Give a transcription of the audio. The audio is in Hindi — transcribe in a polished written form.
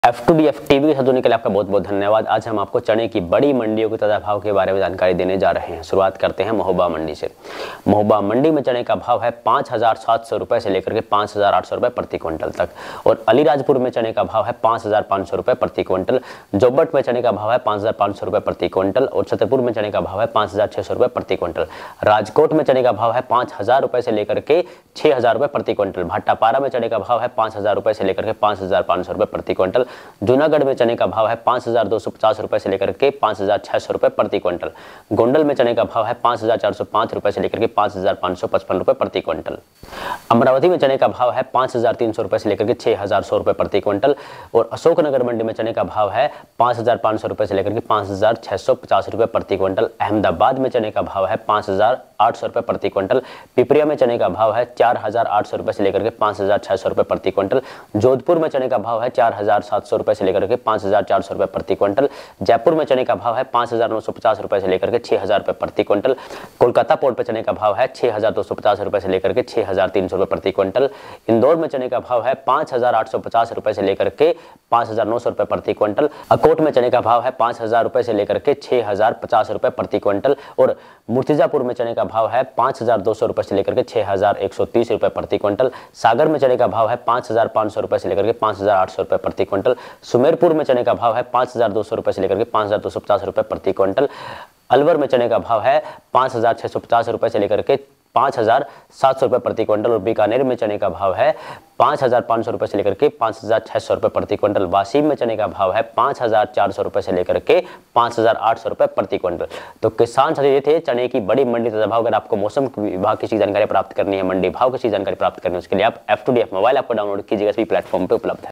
F2DF टीवी के साथ जुड़ने के लिए आपका बहुत बहुत धन्यवाद। आज हम आपको चने की बड़ी मंडियों के ताजा भाव के बारे में जानकारी देने जा रहे हैं। शुरुआत करते हैं महोबा मंडी से। महोबा मंडी में चने का भाव है 5,700 रुपये से लेकर के 5,800 रुपये प्रति क्विंटल तक, और अलीराजपुर में चने का भाव है 5,500 रुपये प्रति क्विंटल, जोबट में चने का भाव है 5,500 रुपये प्रति क्विंटल, और छतरपुर में चने का भाव है 5,600 रुपये प्रति क्विंटल। राजकोट में चने का भाव है 5,000 रुपये से लेकर के 6,000 रुपये प्रति क्विंटल। भाटापारा में चने का भाव है 5,000 रुपये से लेकर के 5,500 रुपये प्रति क्विंटल। जूनागढ़ में चने का भाव है 5,250 रुपये से लेकर के 5,600 रुपये प्रति क्विंटल। गोंडल में चने का भाव है 5,405 रुपये से लेकर के 5,555 रुपये प्रति क्विंटल। अमरावती में चने का भाव है 5,300 रुपये से लेकर के 6,100 रुपये प्रति क्विंटल, और अशोकनगर मंडी में चने का भाव है 5,500 रुपये से लेकर के 5,650 रुपये प्रति क्विंटल। अहमदाबाद में चने का भाव है 5,800 रुपये प्रति क्विंटल। पिपरिया में चने का भाव है 4,800 रुपये से लेकर के 5,600 रुपये प्रति क्विंटल। जोधपुर में चने का भाव है 4,700 रुपये से लेकर के 5,400 रुपये प्रति क्विंटल। जयपुर में चने का भाव है 5,950 रुपये से लेकर के 6,000 रुपये प्रति क्विंटल। कोलकाता पोर्ट पर चने का भाव है 6,250 रुपये से लेकर के 6,300 रुपये प्रति क्विंटल। इंदौर में चने का भाव है 5,850 रुपये से लेकर के 5,900 रुपये प्रति क्विंटल। अकोट में चने का भाव है 5,000 रुपये से लेकर के 6,050 रुपये प्रति क्विंटल, और मुर्तिजापुर में चने का भाव है 5,200 रुपये से लेकर के 6,130 रुपये प्रति क्विंटल। सागर में चने का भाव है 5,500 रुपये से लेकर के 5,800 रुपये प्रति क्विंटल। सुमेरपुर में चने का भाव है 5,200 रुपये से लेकर के 5,250 रुपये प्रति क्विंटल। अलवर में चने का भाव है 5,650 रुपये से लेकर के 5,700 रुपये प्रति क्विंटल, और बीकानेर में चने का भाव है 5,500 रुपये से लेकर के 5,600 रुपये प्रति क्विंटल। वासीम में चने का भाव है 5,400 रुपये से लेकर के 5,800 रुपये प्रति क्विंटल। तो किसान साथी, ये थे चने की बड़ी मंडी ताजा भाव। अगर आपको मौसम विभाग की जानकारी प्राप्त करनी है, मंडी भाव की जानकारी प्राप्त करनी है, उसके लिए आप F2DF मोबाइल ऐप को डाउनलोड कीजिएगा, सभी प्लेटफॉर्म पर उपलब्ध है।